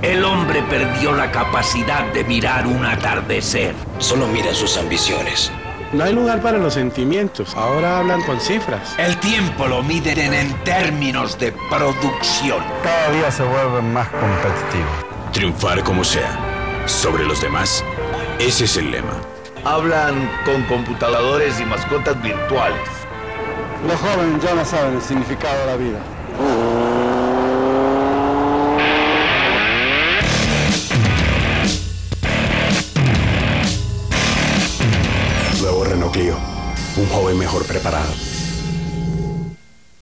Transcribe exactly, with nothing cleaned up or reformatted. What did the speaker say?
El hombre perdió la capacidad de mirar un atardecer. Solo mira sus ambiciones. No hay lugar para los sentimientos. Ahora hablan con cifras. El tiempo lo miden en términos de producción. Cada día se vuelve más competitivo. Triunfar como sea, sobre los demás, ese es el lema. Hablan con computadores y mascotas virtuales. Los jóvenes ya no saben el significado de la vida. Nuevo Renault Clio, un joven mejor preparado.